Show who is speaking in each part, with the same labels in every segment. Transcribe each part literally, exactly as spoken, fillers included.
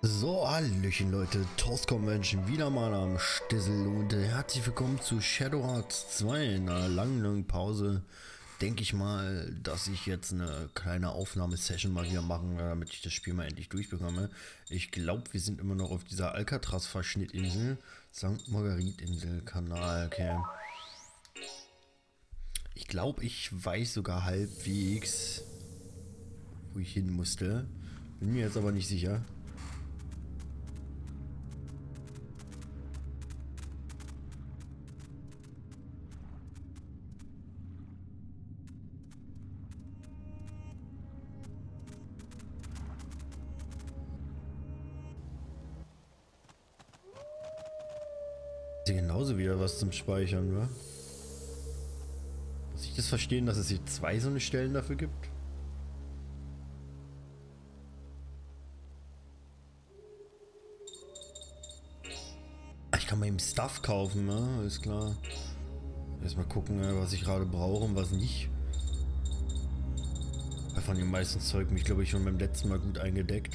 Speaker 1: So, hallöchen Leute, Toast Convention wieder mal am Stissel und herzlich willkommen zu Shadow Hearts zwei. In einer langen, langen Pause denke ich mal, dass ich jetzt eine kleine Aufnahmesession mal wieder machen werde, damit ich das Spiel mal endlich durchbekomme. Ich glaube, wir sind immer noch auf dieser Alcatraz-Verschnittinsel, Sankt Margarit-Insel, Kanal, okay. Ich glaube, ich weiß sogar halbwegs, wo ich hin musste. Bin mir jetzt aber nicht sicher. Ist ja genauso wieder was zum Speichern, wa? Muss ich das verstehen, dass es hier zwei so eine Stellen dafür gibt? Ich kann mal eben Stuff kaufen, ne? Ist klar. Erstmal gucken, was ich gerade brauche und was nicht. Weil von dem meisten Zeug mich, glaube ich, schon beim letzten Mal gut eingedeckt.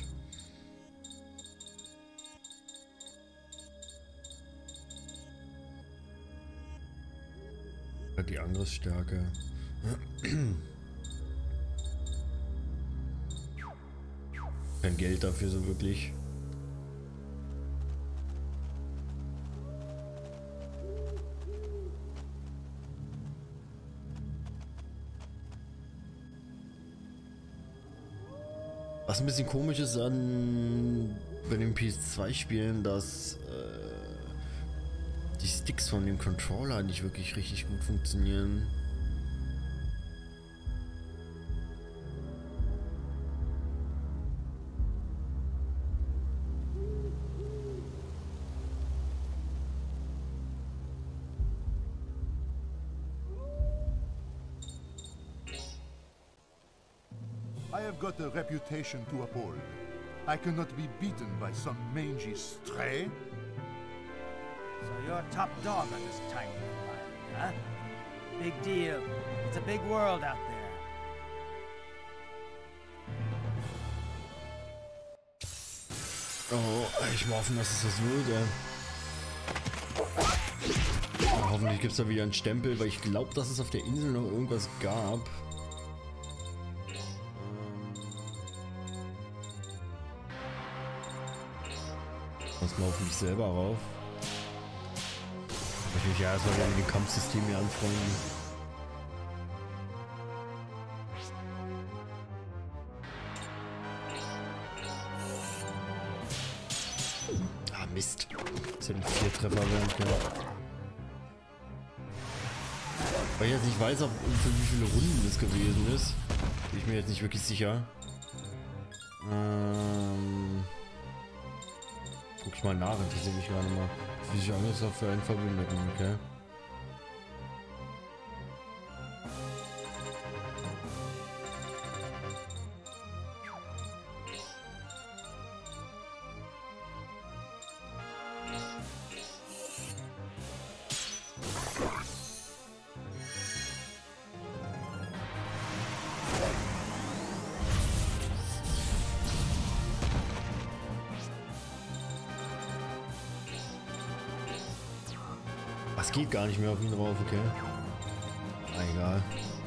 Speaker 1: Die Angriffsstärke. Kein Geld dafür so wirklich. Was ein bisschen komisch ist an bei den P S zwei Spielen, dass äh, die Sticks von dem Controller nicht wirklich richtig gut funktionieren.
Speaker 2: I have got a reputation to uphold. I cannot be beaten by some mangy stray.
Speaker 3: So you're top dog on this tiny island, huh? Big deal. It's a big world out there.
Speaker 1: Oh, ich mal hoffen, dass es das wird, ja. Ja, hoffentlich gibt es da wieder einen Stempel, weil ich glaube, dass es auf der Insel noch irgendwas gab. Pass mal auf mich selber rauf. Ich mich ja erstmal wieder mit dem Kampfsystem hier anfreunden. Ah, Mist. Das hätten vier Treffer werden können. Weil ich jetzt nicht weiß, ob für wie viele Runden das gewesen ist. Bin ich mir jetzt nicht wirklich sicher. Ähm. Guck ich mal nach, interessiert mich gerade mal. Wie sich alles auf für einen Verbündeten, okay? Das geht gar nicht mehr auf ihn drauf, okay? Ah, egal.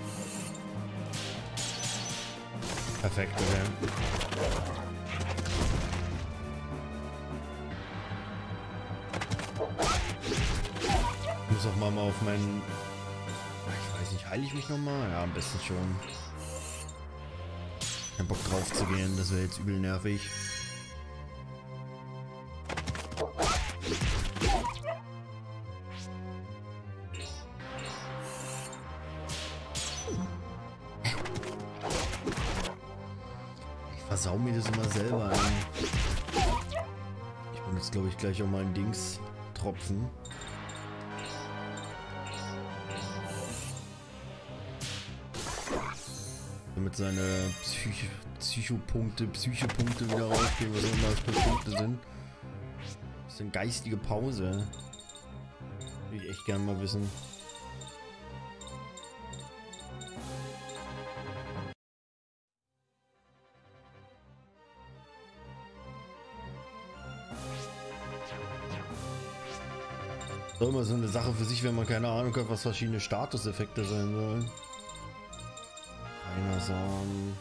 Speaker 1: Perfekt, okay. Ich muss auch mal, mal auf meinen... Ich weiß nicht, heile ich mich nochmal? Ja, am besten schon. Kein Bock drauf zu gehen, das wäre jetzt übel nervig. Versau mir das immer selber ein. Ich benutze, glaube ich, gleich auch mal ein Dings Tropfen. Damit seine Psych Psychopunkte, Psychopunkte wieder rausgehen, was auch immer das für Punkte sind. Das ist eine geistige Pause. Würde ich echt gerne mal wissen. Das ist immer so eine Sache für sich, wenn man keine Ahnung hat, was verschiedene Statuseffekte sein sollen. Keiner Samen.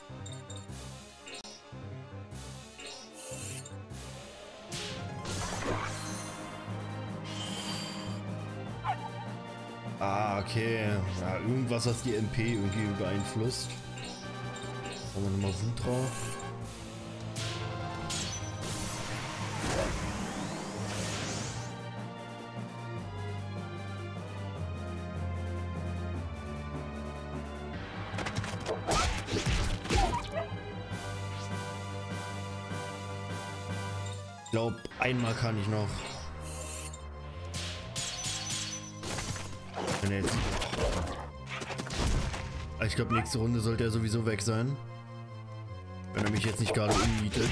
Speaker 1: Ah, okay. Ja, irgendwas, was die M P irgendwie beeinflusst. Machen wir nochmal Wut drauf. Ich glaube, einmal kann ich noch. Wenn er jetzt... Ich glaube, nächste Runde sollte er sowieso weg sein. Wenn er mich jetzt nicht gerade ummietet.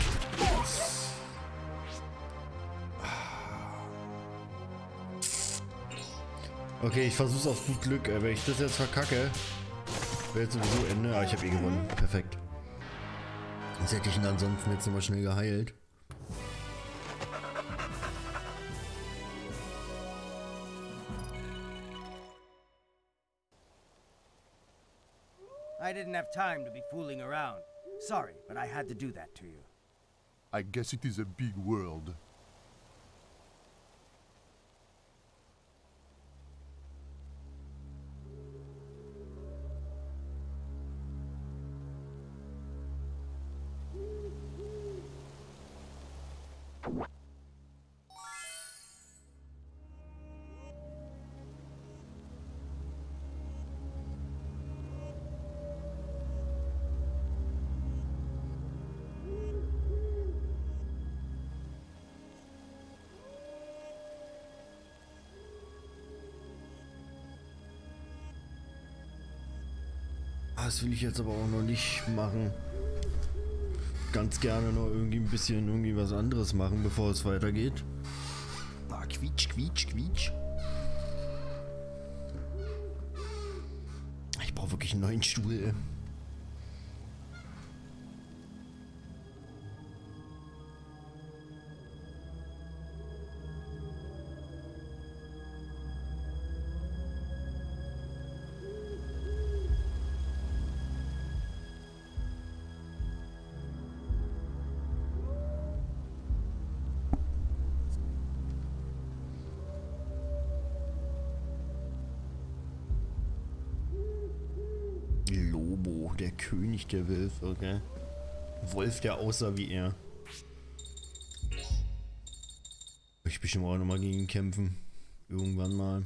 Speaker 1: Okay, ich versuch's auf gut Glück. Wenn ich das jetzt verkacke, wäre jetzt sowieso Ende. Ah, ich habe eh gewonnen. Perfekt. Sonst hätte ich ihn ansonsten jetzt nochmal schnell geheilt.
Speaker 3: I didn't have time to be fooling around. Sorry, but I had to do that to you.
Speaker 2: I guess it is a big world.
Speaker 1: Das will ich jetzt aber auch noch nicht machen. Ganz gerne noch irgendwie ein bisschen irgendwie was anderes machen, bevor es weitergeht. Ah, quietsch, quietsch, quietsch. Ich brauche wirklich einen neuen Stuhl. Lobo, der König der Wölfe, okay? Wolf, der aussah wie er. Ich bestimmt auch nochmal gegen ihn kämpfen. Irgendwann mal.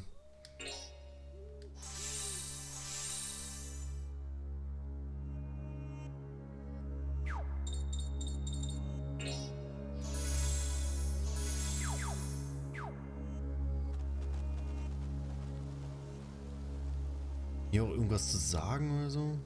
Speaker 1: Hier auch irgendwas zu sagen oder so?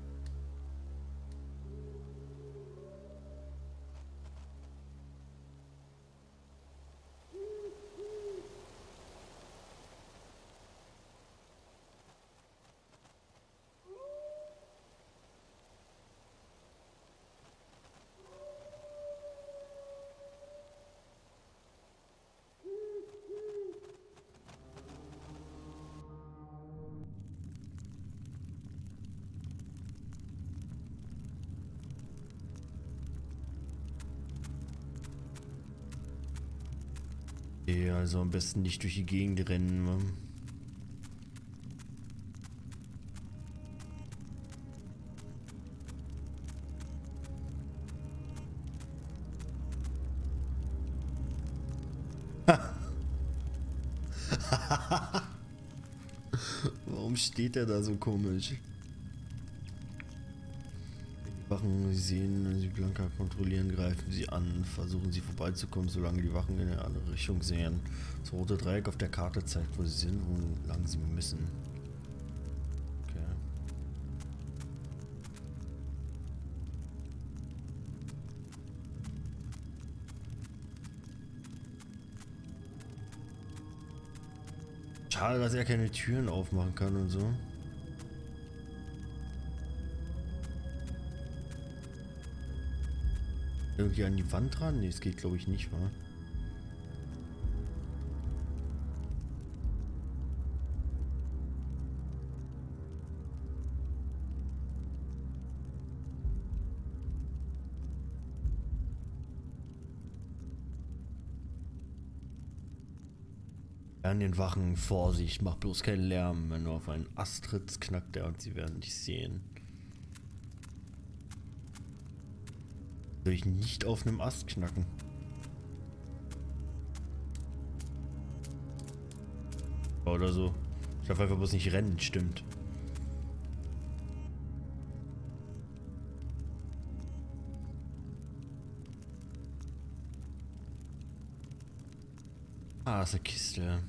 Speaker 1: Ja, also am besten nicht durch die Gegend rennen. Ne? Warum steht er da so komisch? Wachen, Sie sehen, wenn Sie Blanca kontrollieren, greifen Sie an, versuchen Sie vorbeizukommen, solange die Wachen in eine andere Richtung sehen. Das rote Dreieck auf der Karte zeigt, wo Sie sind und wo lang Sie müssen. Okay. Schade, dass er keine Türen aufmachen kann und so. Irgendwie an die Wand ran? Ne, es geht glaube ich nicht, wa? An den Wachen, Vorsicht, mach bloß keinen Lärm. Wenn du auf einen Ast trittst, knackt er und sie werden dich sehen. Soll ich nicht auf einem Ast knacken? Oder so. Ich darf einfach bloß nicht rennen, stimmt. Ah, ist eine Kiste.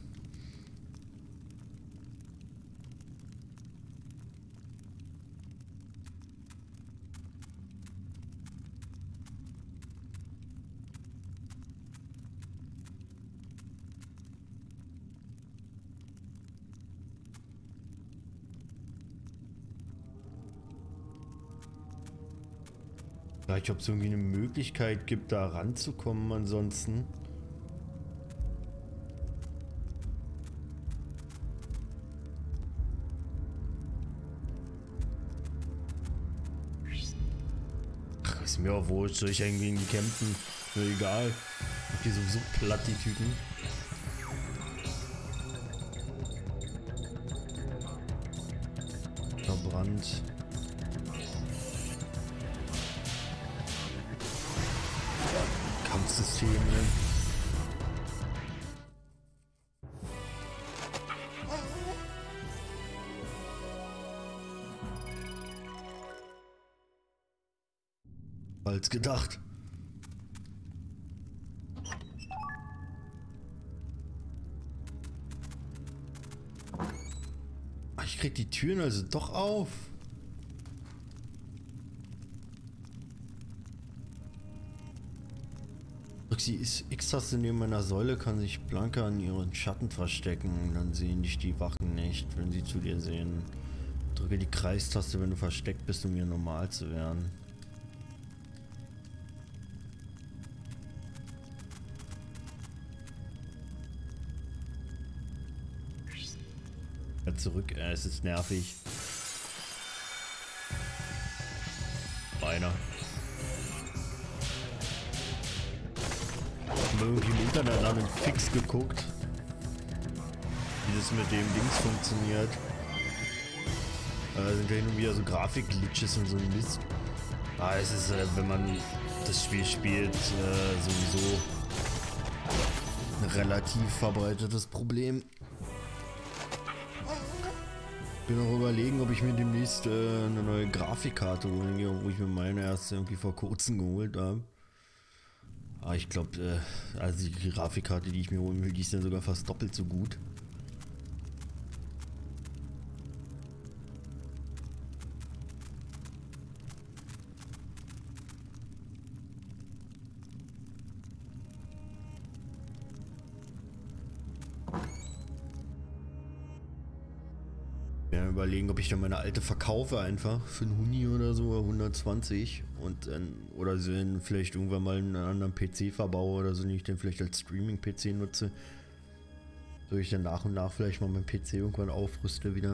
Speaker 1: Vielleicht, ob es irgendwie eine Möglichkeit gibt, da ranzukommen ansonsten. Ach, ist mir auch wohl, soll ich irgendwie in die campen? Mir egal. Ich die sowieso platt, die Typen. Verbrannt. Kampfsysteme. Als gedacht. Ach, ich krieg die Türen also doch auf. Drück die X-Taste neben meiner Säule, kann sich Blanca an ihren Schatten verstecken. Dann sehen dich die Wachen nicht, wenn sie zu dir sehen. Drücke die Kreistaste, wenn du versteckt bist, um wieder normal zu werden. Ja, zurück, äh, es ist nervig. Beinahe. Ich habe irgendwie im Internet nach einem Fix geguckt, wie das mit dem Dings funktioniert. Da sind ja hin und wieder so Grafik-Glitches und so ein Mist. Ah, es ist, äh, wenn man das Spiel spielt, äh, sowieso ein relativ verbreitetes Problem. Ich bin auch überlegen, ob ich mir demnächst äh, eine neue Grafikkarte holen gehe, wo ich mir meine erst irgendwie vor kurzem geholt habe. Aber ich glaube, äh, also die Grafikkarte, die ich mir holen will, die ist dann sogar fast doppelt so gut. Ja, überlegen, ob ich dann meine alte verkaufe einfach für einen Huni oder so, hundertzwanzig und dann, oder so vielleicht irgendwann mal einen anderen P C verbaue oder so, den ich dann vielleicht als Streaming-P C nutze. So ich dann nach und nach vielleicht mal meinen P C irgendwann aufrüste wieder.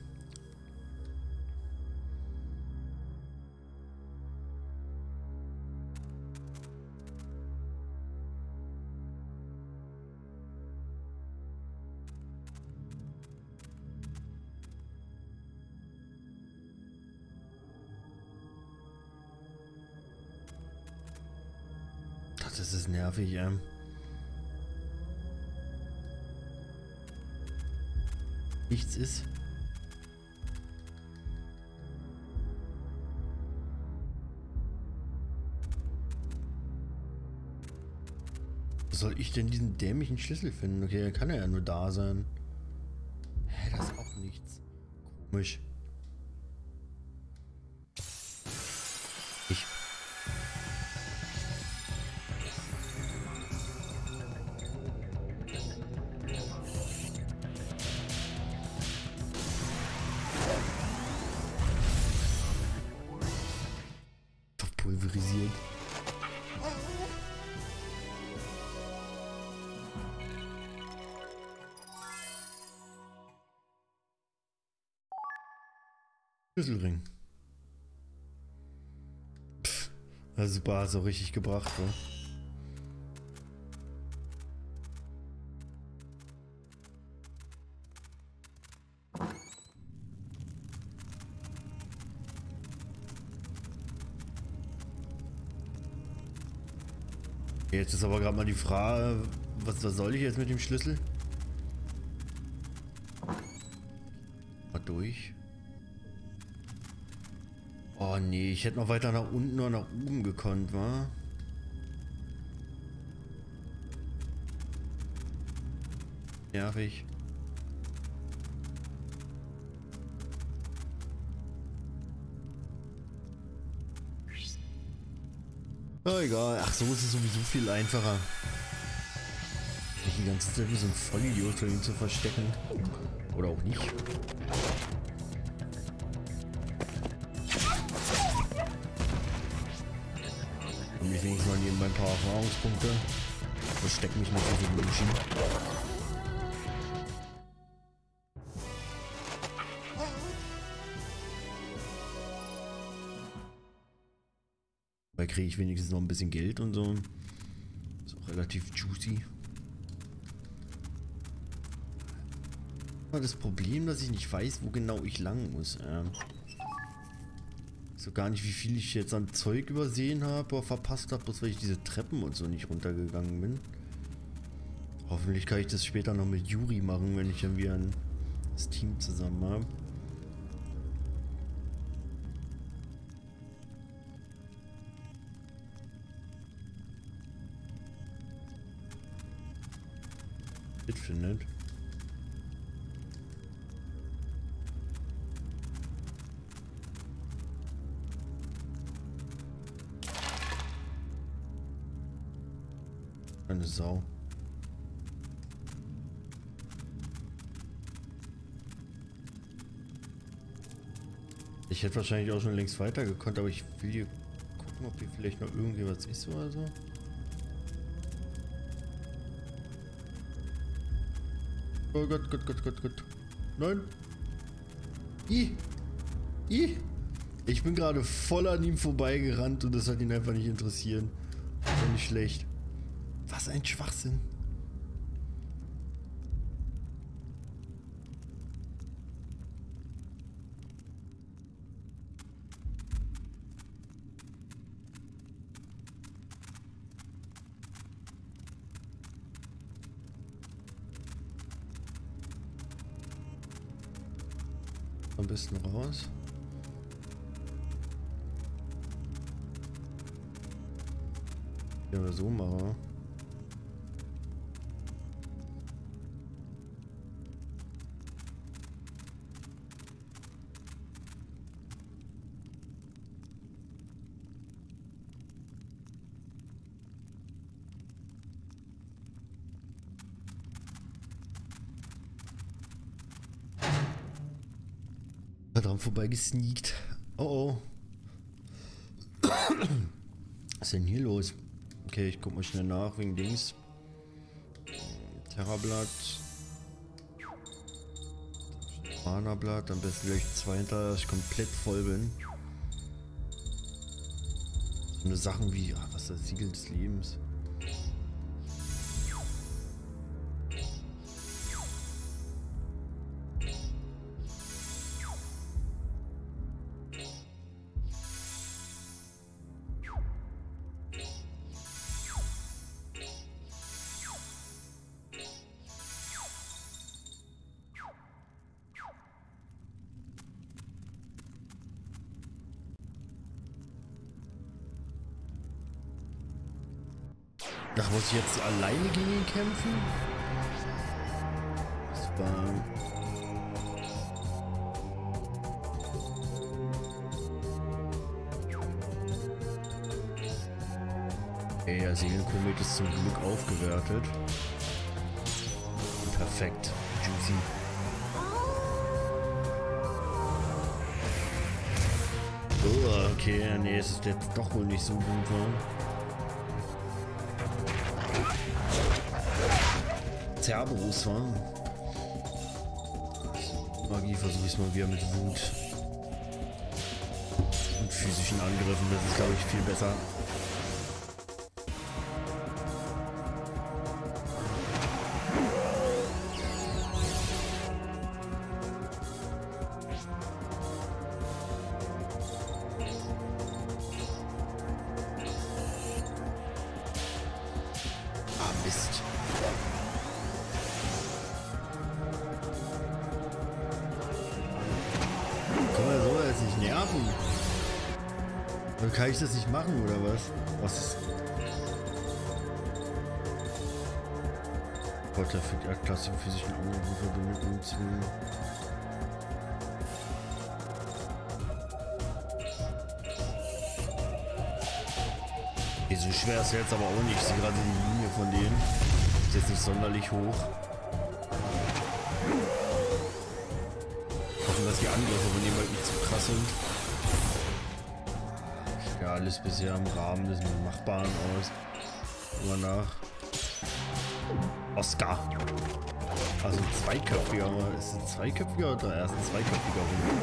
Speaker 1: Das ist nervig, ja. Nichts ist. Wo soll ich denn diesen dämlichen Schlüssel finden? Okay, dann kann er ja nur da sein. Hä, das ist auch nichts. Komisch. Ich. Pulverisiert. Schlüsselring. Pff, ja, super, hast du richtig gebracht, ne? Jetzt ist aber gerade mal die Frage, was, was soll ich jetzt mit dem Schlüssel? Mal durch. Oh nee, ich hätte noch weiter nach unten oder nach oben gekonnt, wa? Nervig. Oh, egal. Ach so, ist es sowieso viel einfacher. Die ganze Zeit wie so ein Vollidiot für ihn zu verstecken. Oder auch nicht. Und ich wenigstens mal nebenbei ein paar Erfahrungspunkte. Versteck mich nicht so viel Menschen. Dabei kriege ich wenigstens noch ein bisschen Geld und so. Ist auch relativ juicy. Aber das Problem, dass ich nicht weiß, wo genau ich lang muss. Ähm so gar nicht, wie viel ich jetzt an Zeug übersehen habe oder verpasst habe, bloß weil ich diese Treppen und so nicht runtergegangen bin. Hoffentlich kann ich das später noch mit Yuri machen, wenn ich dann wieder ein das Team zusammen habe. Findet. Eine Sau. Ich hätte wahrscheinlich auch schon längst weiter gekonnt, aber ich will hier gucken, ob hier vielleicht noch irgendwie was ist oder so. Oh Gott, Gott, Gott, Gott, Gott. Nein. I. I. Ich bin gerade voll an ihm vorbeigerannt und das hat ihn einfach nicht interessieren. War nicht schlecht. Was ein Schwachsinn. Am besten raus. Ja, aber so machen. Dran vorbei gesneakt. Oh oh. Was ist denn hier los? Okay, ich guck mal schnell nach wegen Dings. Terrablatt. Mana-Blatt. Am besten gleich zwei hinter, dass ich komplett voll bin. So eine Sachen wie, ach, was ist das Siegel des Lebens? Ach, muss ich jetzt alleine gegen ihn kämpfen? Das war... Okay, der Seelenkomet ist zum Glück aufgewertet. Perfekt. Juicy. Oh, okay, nee, es ist jetzt doch wohl nicht so gut, wa? Cerberus war. Magie versuche ich es mal wieder mit Wut und physischen Angriffen. Das ist, glaube ich, viel besser. Oder kann ich das nicht machen, oder was? Was ist... Gott, da fügt Erdklasse für sich einen Anruf verbindeten zu... Okay, so schwer ist jetzt aber auch nicht. Ich sehe gerade die Linie von denen. Ist jetzt nicht sonderlich hoch. Hoffen, dass die Angriffe von dem halt nicht zu krass sind. Ja, alles bisher im Rahmen des Machbaren aus. Immer nach. Oscar. Also ein zweiköpfiger, aber ist ein zweiköpfiger oder erst ein zweiköpfiger Hund?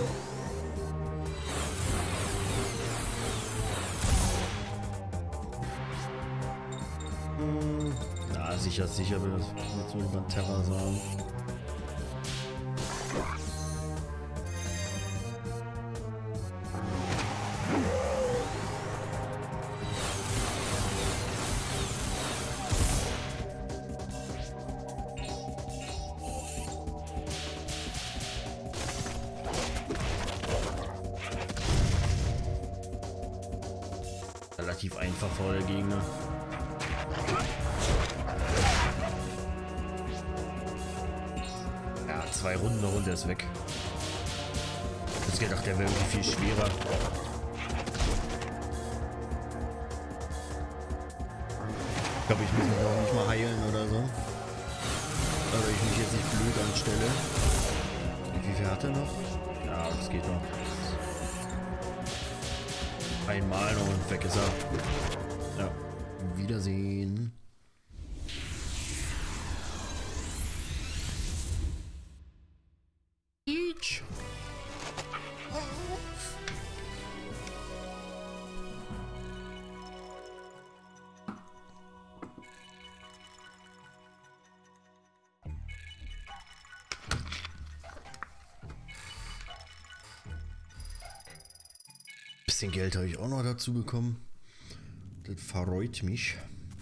Speaker 1: Ja. Hm, na, sicher, sicher, will das jetzt nur über Terra sagen. Relativ einfach vor der Gegner. Ja, zwei Runden noch und er ist weg. Ich hätte gedacht, der wäre irgendwie viel schwerer. Ich glaube, ich muss mich auch nicht mal heilen oder so. Aber ich mich jetzt nicht blöd anstelle. Wie viel hat er noch? Ja, das geht noch. Einmal noch und weg ist er. Ja. Wiedersehen. Each. Bisschen Geld habe ich auch noch dazu bekommen. Das freut mich.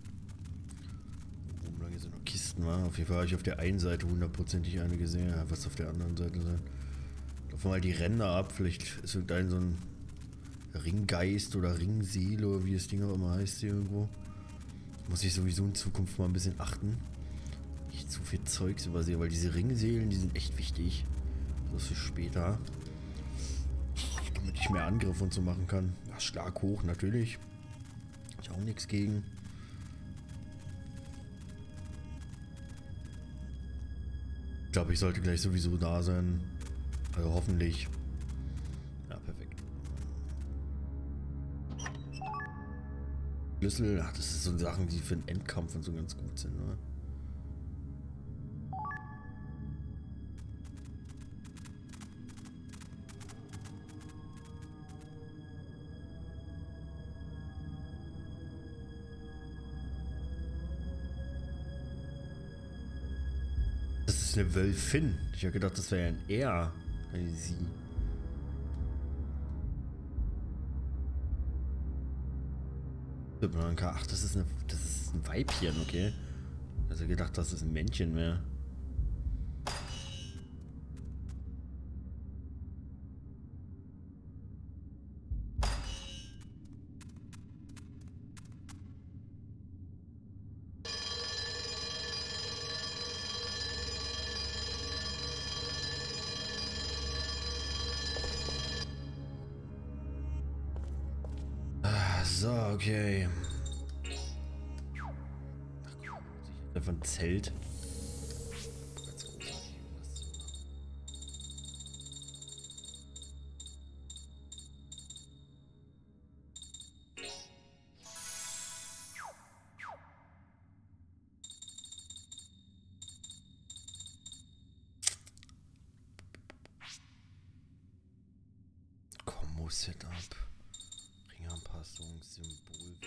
Speaker 1: Oben lang sind noch Kisten, war. Auf jeden Fall habe ich auf der einen Seite hundertprozentig eine gesehen. Ja, was auf der anderen Seite sein. Laufen mal die Ränder ab. Vielleicht ist irgendein so ein Ringgeist oder Ringseele oder wie das Ding auch immer heißt hier irgendwo. Muss ich sowieso in Zukunft mal ein bisschen achten. Nicht zu viel Zeugs übersehe, weil diese Ringseelen, die sind echt wichtig. Das ist für später. Damit ich mehr Angriff und so machen kann. Ja, Schlag hoch, natürlich. Ich auch nichts gegen. Ich glaube, ich sollte gleich sowieso da sein. Also hoffentlich. Ja, perfekt. Schlüssel, ach, das sind so Sachen, die für den Endkampf und so ganz gut sind, ne? Eine Wölfin. Ich habe gedacht, das wäre ein R. Sie. Ach, das ist, eine, das ist ein Weibchen, okay. Also gedacht, das ist ein Männchen mehr. So, okay. Ach guck mal, einfach ein Zelt. Ganz großartig. Kombo-Setup. Ringanpassung, Symbol.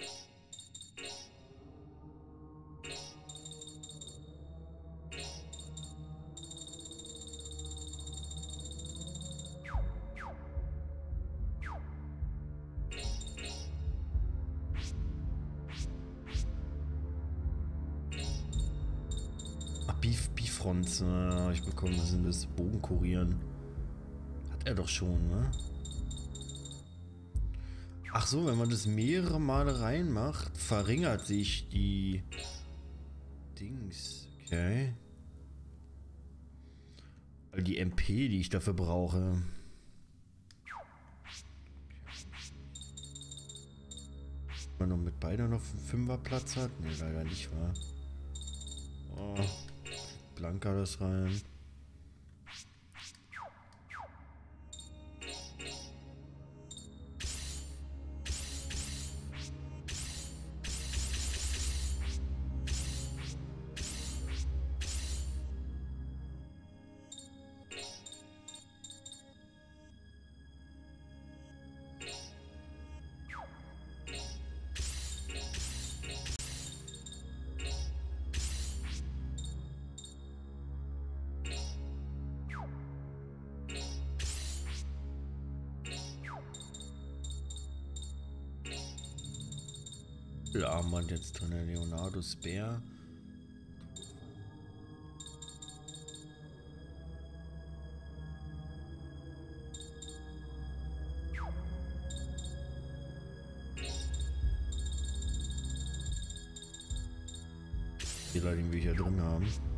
Speaker 1: Ah, Beef, Bifrons, äh, ich bekomme, was sind das? Bogen kurieren. Hat er doch schon, ne? Ach so, wenn man das mehrere Male reinmacht, verringert sich die Dings. Okay. Also die M P, die ich dafür brauche. Wenn man noch mit beiden noch einen Fünferplatz hat? Ne, leider nicht, wahr? Oh, Blanka das rein. Armband jetzt drin, Leonardo Speer. Fehler, den wir hier drin haben.